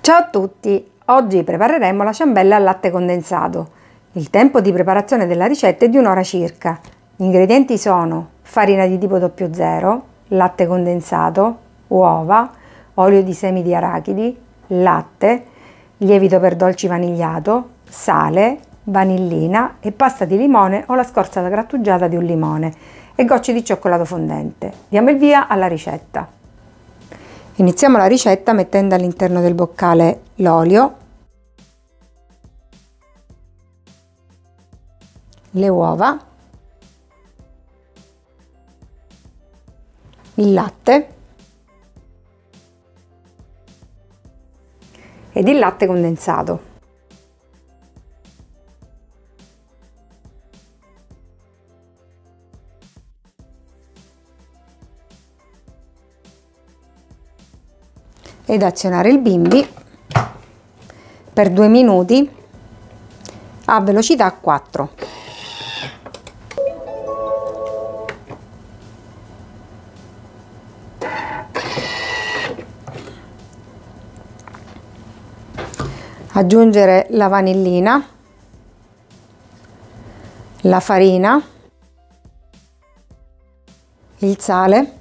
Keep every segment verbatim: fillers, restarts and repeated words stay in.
Ciao a tutti! Oggi prepareremo la ciambella al latte condensato. Il tempo di preparazione della ricetta è di un'ora circa. Gli ingredienti sono farina di tipo zero zero, latte condensato, uova, olio di semi di arachidi, latte, lievito per dolci vanigliato, sale, vanillina e pasta di limone o la scorza grattugiata di un limone e gocce di cioccolato fondente. Diamo il via alla ricetta. Iniziamo la ricetta mettendo all'interno del boccale l'olio, le uova, il latte ed il latte condensato. Ed azionare il bimbi per due minuti a velocità quattro. Aggiungere la vanillina, la farina, il sale,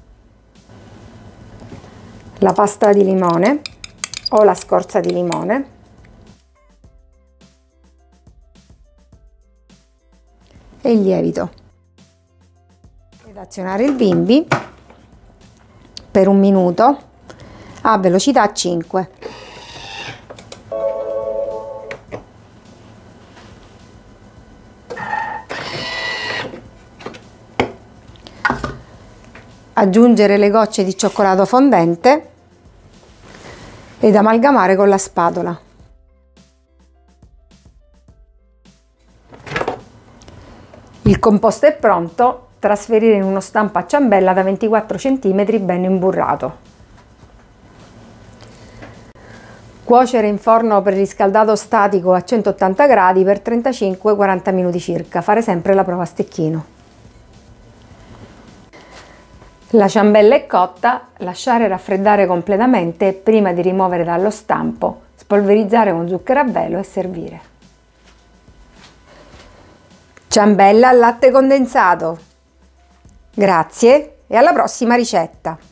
la pasta di limone o la scorza di limone e il lievito ed azionare il bimbi per un minuto a velocità cinque. Aggiungere le gocce di cioccolato fondente ed amalgamare con la spatola. Il composto è pronto, trasferire in uno stampo a ciambella da ventiquattro centimetri ben imburrato. Cuocere in forno preriscaldato statico a centottanta gradi per trentacinque quaranta minuti circa, fare sempre la prova a stecchino. La ciambella è cotta, lasciare raffreddare completamente prima di rimuovere dallo stampo, spolverizzare con zucchero a velo e servire. Ciambella al latte condensato. Grazie e alla prossima ricetta!